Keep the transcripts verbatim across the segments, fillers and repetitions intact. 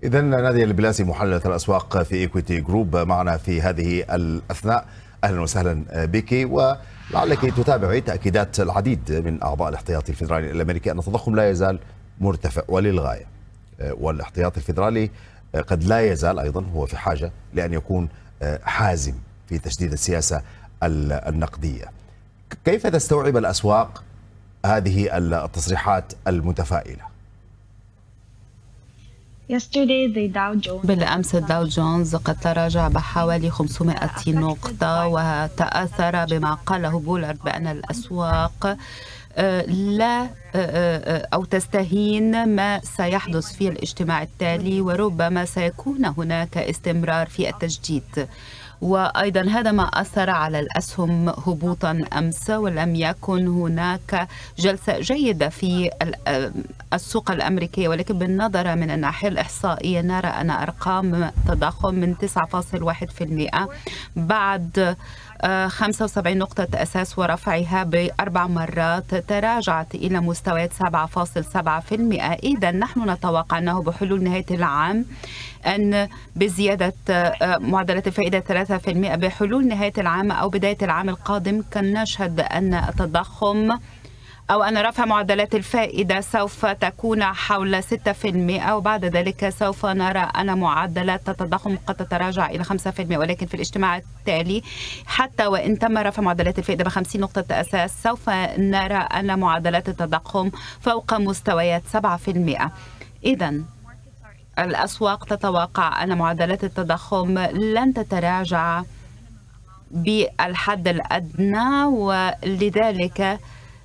إذا نادية البلاسي محللة الأسواق في إيكويتي جروب معنا في هذه الأثناء. أهلا وسهلا بك، ولعلك تتابعي تأكيدات العديد من أعضاء الاحتياطي الفيدرالي الأمريكي أن التضخم لا يزال مرتفع وللغاية، والاحتياطي الفيدرالي قد لا يزال أيضا هو في حاجة لأن يكون حازم في تشديد السياسة النقدية. كيف تستوعب الأسواق هذه التصريحات المتفائلة؟ بالأمس الداو جونز قد تراجع بحوالي خمسمائة نقطة، وتأثر بما قاله بولارد بأن الأسواق لا أو تستهين ما سيحدث في الاجتماع التالي، وربما سيكون هناك استمرار في التجديد. وأيضا هذا ما أثر على الأسهم هبوطا أمس، ولم يكن هناك جلسة جيدة في السوق الأمريكية. ولكن بالنظر من الناحية الإحصائية نرى أن أرقام تضخم من تسعة فاصلة واحد بالمئة بعد خمسة وسبعين نقطة أساس ورفعها بأربع مرات تراجعت إلى مستويات سبعة فاصلة سبعة بالمئة. إذا نحن نتوقع أنه بحلول نهاية العام أن بزيادة معدلات الفائدة ثلاثة بالمئة بحلول نهاية العام أو بداية العام القادم كان نشهد أن التضخم أو أن رفع معدلات الفائدة سوف تكون حول ستة بالمئة، وبعد ذلك سوف نرى أن معدلات التضخم قد تتراجع إلى خمسة بالمئة. ولكن في الاجتماع التالي حتى وإن تم رفع معدلات الفائدة بخمسين نقطة أساس سوف نرى أن معدلات التضخم فوق مستويات سبعة بالمئة. إذن الأسواق تتوقع أن معدلات التضخم لن تتراجع بالحد الأدنى، ولذلك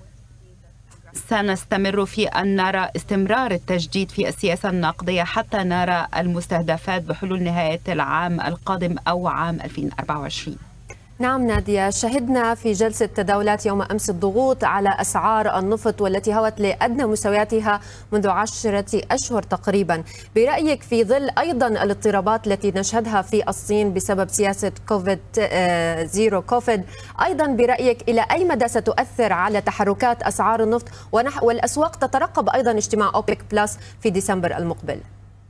سنستمر في أن نرى استمرار التجديد في السياسة النقدية حتى نرى المستهدفات بحلول نهاية العام القادم أو عام ألفين وأربعة وعشرين. نعم نادية، شهدنا في جلسة تداولات يوم أمس الضغوط على أسعار النفط والتي هوت لأدنى مستوياتها منذ عشرة أشهر تقريبا. برأيك في ظل أيضا الاضطرابات التي نشهدها في الصين بسبب سياسة كوفيد زيرو كوفيد، أيضا برأيك إلى أي مدى ستؤثر على تحركات أسعار النفط، والأسواق تترقب أيضا اجتماع أوبك بلس في ديسمبر المقبل؟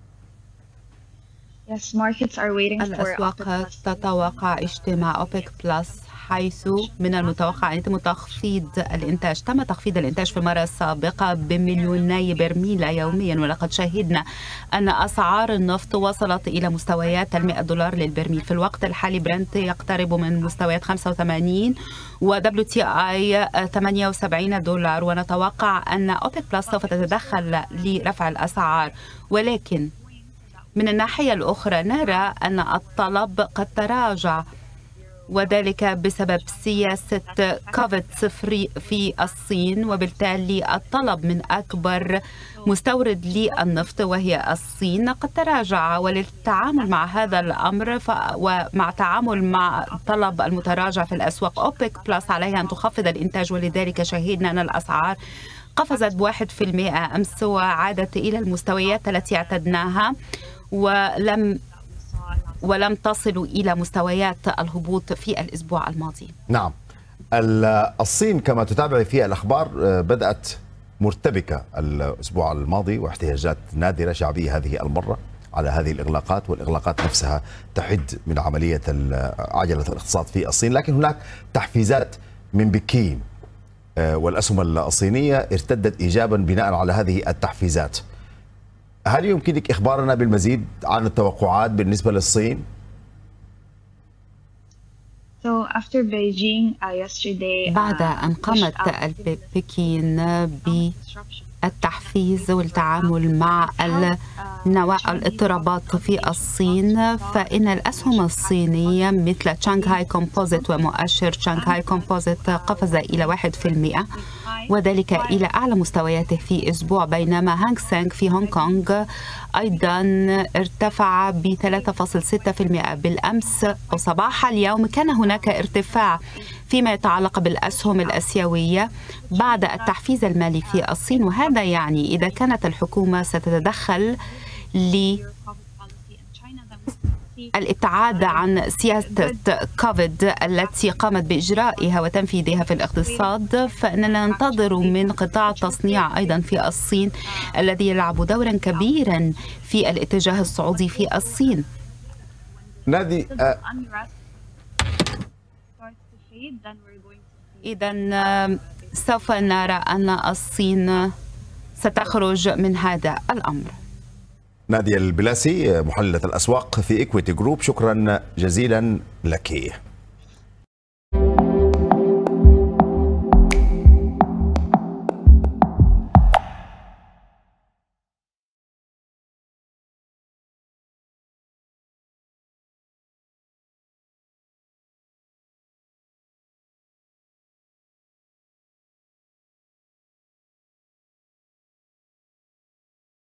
الأسواق تتوقع اجتماع أوبك بلس، حيث من المتوقع أن يتم تخفيض الإنتاج. تم تخفيض الإنتاج في المرة السابقة بمليوني برميل يوميا، ولقد شهدنا أن أسعار النفط وصلت إلى مستويات المئة دولار للبرميل. في الوقت الحالي برنت يقترب من مستويات خمسة وثمانين ودبليو تي آي ثمانية وسبعين دولار، ونتوقع أن أوبك بلس سوف تتدخل لرفع الأسعار. ولكن من الناحية الأخرى نرى أن الطلب قد تراجع، وذلك بسبب سياسة كوفيد صفر في الصين، وبالتالي الطلب من أكبر مستورد للنفط وهي الصين قد تراجع. وللتعامل مع هذا الأمر ف... ومع تعامل مع الطلب المتراجع في الأسواق، أوبك بلس عليها أن تخفض الإنتاج، ولذلك شهدنا أن الأسعار قفزت بواحد في المئة أمس وعادت إلى المستويات التي اعتدناها، ولم ولم تصلوا إلى مستويات الهبوط في الأسبوع الماضي. نعم، الصين كما تتابع في الأخبار بدأت مرتبكة الأسبوع الماضي، واحتجاجات نادرة شعبية هذه المرة على هذه الإغلاقات، والإغلاقات نفسها تحد من عملية عجلة الاقتصاد في الصين. لكن هناك تحفيزات من بكين، والأسهم الصينية ارتدت إيجابا بناء على هذه التحفيزات. هل يمكنك إخبارنا بالمزيد عن التوقعات بالنسبة للصين؟ بعد أن قامت بكين بالتحفيز والتعامل مع النواة الاضطرابات في الصين، فإن الأسهم الصينية مثل شانغهاي كومبوزيت ومؤشر شانغهاي كومبوزيت قفز إلى واحد بالمئة، وذلك إلى أعلى مستوياته في أسبوع، بينما هانغ سينغ في هونغ كونغ أيضا ارتفع ب ثلاثة فاصلة ستة بالمئة. بالأمس أو صباح اليوم كان هناك ارتفاع فيما يتعلق بالأسهم الآسيوية بعد التحفيز المالي في الصين، وهذا يعني إذا كانت الحكومة ستتدخل ل الابتعاد عن سياسة كوفيد التي قامت بإجرائها وتنفيذها في الاقتصاد، فإننا ننتظر من قطاع التصنيع أيضا في الصين الذي يلعب دورا كبيرا في الاتجاه الصعودي في الصين. نادي إذا سوف نرى أن الصين ستخرج من هذا الأمر. نادية البلاسي محللة الأسواق في إيكويتي جروب، شكرا جزيلا لك.